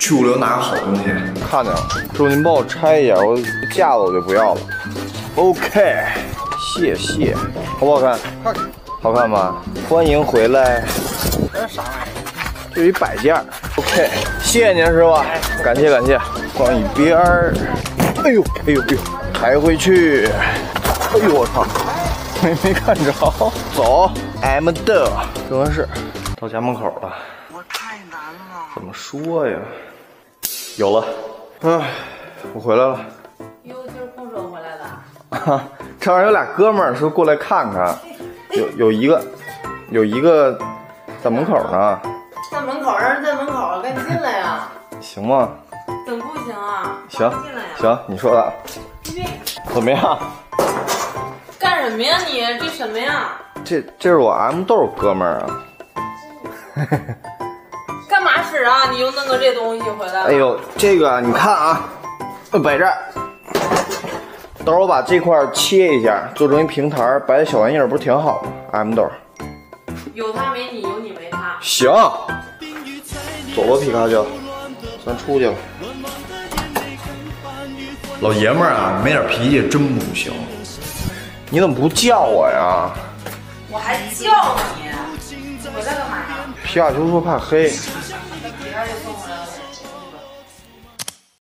去物流拿个好东西。 看见了，师傅您帮我拆一下，我架子我就不要了。OK， 谢谢。好不好看？好看吧？欢迎回来。 这啥玩意儿？ 这一摆件。OK， 谢谢您师傅，感谢感谢。放一边儿。哎呦哎呦哎呦，抬回去。哎呦我操！没看着。走 ，M 的正合适。到家门口了。 我太难了。 怎么说呀？有了。哎，我回来了。 哟，今儿空手回来的。 啊，这儿有俩哥们儿说过来看看，有一个在门口呢。 在门口，让人在门口，赶紧进来呀！ 行吗？ 怎么不行啊？ 行进来呀！ 行，你说的。怎么样？ 干什么呀你？这什么呀？ 这是我 M 豆哥们儿啊。 干嘛使啊？你又弄个这东西回来了？ 哎呦，这个你看啊，摆这儿。等会儿我把这块切一下，做成一平台，摆在小玩意儿，不是挺好吗 ？M 豆。 有他没你，有你没他。 行，走吧，皮卡丘，咱出去了。 老爷们儿啊，没点脾气真不行。 你怎么不叫我呀？ 我还叫你，回来干嘛呀？ 皮卡丘说怕黑。